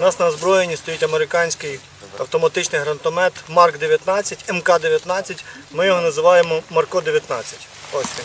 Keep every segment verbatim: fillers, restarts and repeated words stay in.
У нас на озброєнні стоїть американський автоматичний гранатомет Марк дев'ятнадцять, Ем Ка дев'ятнадцять, ми його називаємо Марко дев'ятнадцять. Ось він.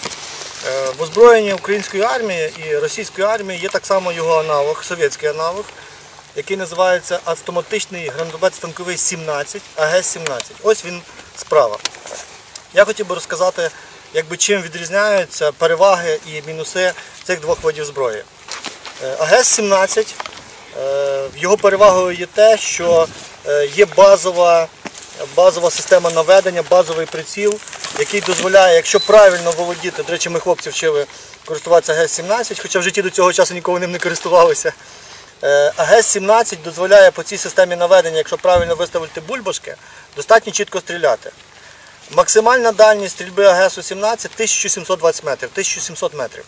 В озброєнні української армії і російської армії є так само його аналог, совєтський аналог, який називається автоматичний гранатомет станковий сімнадцять, А Ге Ес сімнадцять. Ось він справа. Я хотів би розказати, якби, чим відрізняються переваги і мінуси цих двох видів зброї. А Ге Ес сімнадцять, його перевагою є те, що є базова, базова система наведення, базовий приціл, який дозволяє, якщо правильно володіти, до речі, ми хлопці вчили користуватися А Ге Ес сімнадцять, хоча в житті до цього часу ніколи ним не користувалися. А Ге Ес сімнадцять дозволяє по цій системі наведення, якщо правильно виставити бульбашки, достатньо чітко стріляти. Максимальна дальність стрільби А Ге Ес сімнадцять тисяча сімсот двадцять метрів, тисяча сімсот метрів.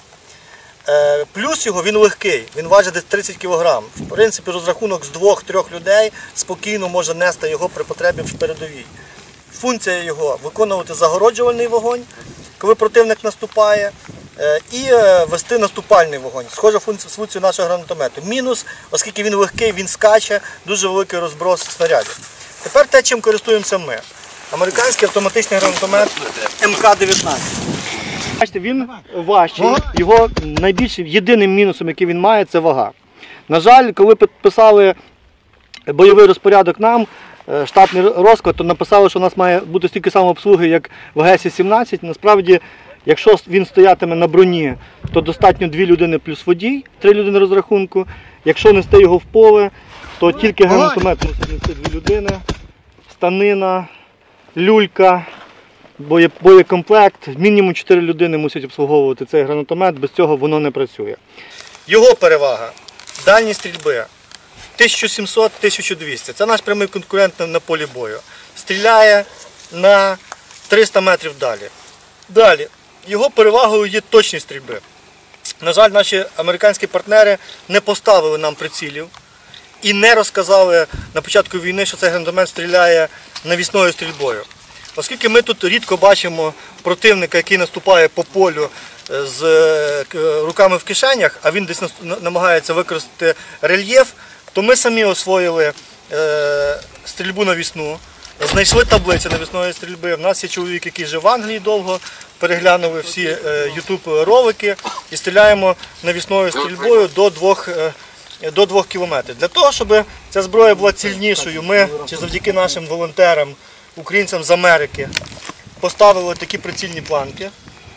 Плюс його, він легкий, він важить десь тридцять кілограм. В принципі, розрахунок з двох-трьох людей спокійно може нести його при потребі в передовій. Функція його – виконувати загороджувальний вогонь, коли противник наступає, і вести наступальний вогонь. Схожа функція нашого гранатомету. Мінус, оскільки він легкий, він скаче, дуже великий розброс снарядів. Тепер те, чим користуємося ми. Американський автоматичний гранатомет Ем Ка дев'ятнадцять. Бачите, він важчий, його найбільшим, єдиним мінусом, який він має, це вага. На жаль, коли підписали бойовий розпорядок нам, штатний розклад, то написали, що у нас має бути стільки самообслуги, як в А Ге Ес сімнадцять. Насправді, якщо він стоятиме на броні, то достатньо дві людини плюс водій, три людини розрахунку. Якщо нести його в поле, то тільки гранатомет мусить нести дві людини, станина, люлька, боєкомплект, мінімум чотири людини мусять обслуговувати цей гранатомет, без цього воно не працює. Його перевага – дальність стрільби тисяча сімсот - тисяча двісті. Це наш прямий конкурент на полі бою. Стріляє на триста метрів далі. Далі, його перевагою є точність стрільби. На жаль, наші американські партнери не поставили нам прицілів і не розказали на початку війни, що цей гранатомет стріляє навісною стрільбою. Оскільки ми тут рідко бачимо противника, який наступає по полю з руками в кишенях, а він десь намагається використати рельєф, то ми самі освоїли стрільбу навісну, знайшли таблиці навісної стрільби. У нас є чоловік, який жив в Англії довго, переглянули всі ютуб-ролики і стріляємо навісною стрільбою до двох, до двох кілометрів. Для того, щоб ця зброя була цільнішою, ми, чи завдяки нашим волонтерам, українцям з Америки, поставили такі прицільні планки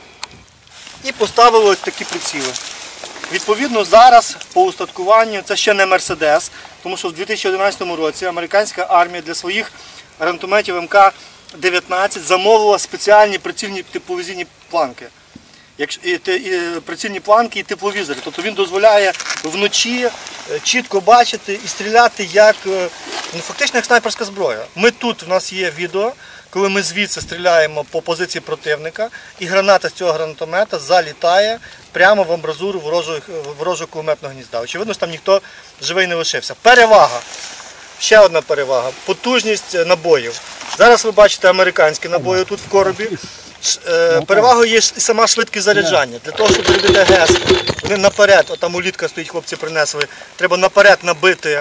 і поставили ось такі приціли. Відповідно, зараз по устаткуванню, це ще не Мерседес, тому що в дві тисячі одинадцятому році американська армія для своїх гранатометів Ем Ка дев'ятнадцять замовила спеціальні прицільні тепловізійні планки. Прицільні планки і тепловізори. Тобто він дозволяє вночі чітко бачити і стріляти як, ну, фактично як снайперська зброя. Ми тут, у нас є відео, коли ми звідси стріляємо по позиції противника, і граната з цього гранатомета залітає прямо в амбразуру ворожого, ворожого кулеметного гнізда. Очевидно, що там ніхто живий не лишився. Перевага. Ще одна перевага. Потужність набоїв. Зараз ви бачите американські набої тут в коробі. Перевагою є і сама швидкість заряджання. Для того, щоб робити А Ге Ес, вони наперед, от там улітка стоїть, хлопці принесли, треба наперед набити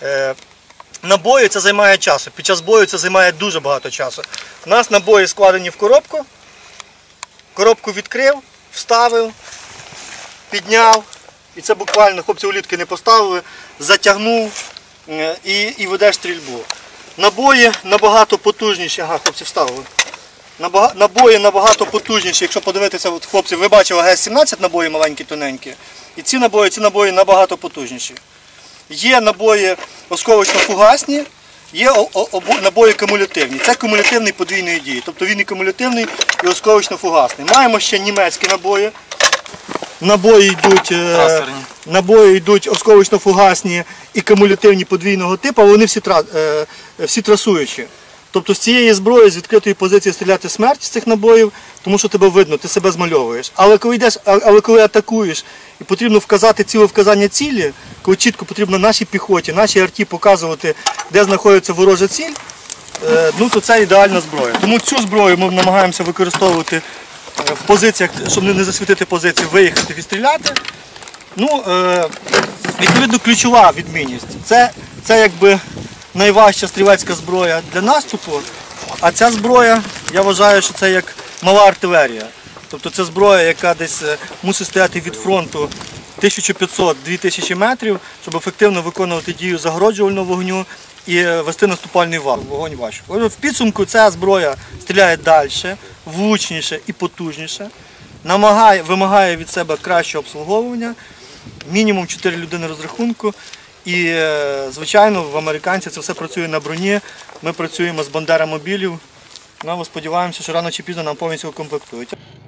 набої, це займає часу. Під час бою це займає дуже багато часу. У нас набої складені в коробку, коробку відкрив, вставив, підняв, і це буквально, хлопці улітки не поставили, затягнув і, і ведеш стрільбу. Набої набагато потужніші, ага, хлопці вставили. Набої набагато потужніші, якщо подивитися, от, хлопці, ви бачили А Ге Ес сімнадцять набої маленькі, тоненькі, і ці набої, ці набої набагато потужніші. Є набої осколочно-фугасні, є набої кумулятивні. Це кумулятивний подвійної дії, тобто він і кумулятивний, і осколочно-фугасний. Маємо ще німецькі набої. Набої йдуть, набої йдуть осколочно-фугасні і кумулятивні подвійного типу, але вони всі, всі трасуючі. Тобто з цієї зброї, з відкритої позиції стріляти смерть з цих набоїв, тому що тебе видно, ти себе змальовуєш. Але коли йдеш, але коли атакуєш і потрібно вказати цілевказання цілі, коли чітко потрібно нашій піхоті, нашій арті показувати, де знаходиться ворожа ціль, ну, то це ідеальна зброя. Тому цю зброю ми намагаємося використовувати в позиціях, щоб не засвітити позиції, виїхати, відстріляти. Ну, Відповідно, ключова відмінність. Це, це якби найважча стрілецька зброя для наступу, а ця зброя, я вважаю, що це як мала артилерія. Тобто це зброя, яка десь мусить стояти від фронту тисяча п'ятсот - дві тисячі метрів, щоб ефективно виконувати дію загороджувального вогню і вести наступальний вогонь важко. В підсумку ця зброя стріляє далі, влучніше і потужніше, намагає, вимагає від себе кращого обслуговування, мінімум чотири людини розрахунку. І, звичайно, в американців це все працює на броні. Ми працюємо з Бандера мобілів. Ну, ми сподіваємося, що рано чи пізно нам повністю укомплектують.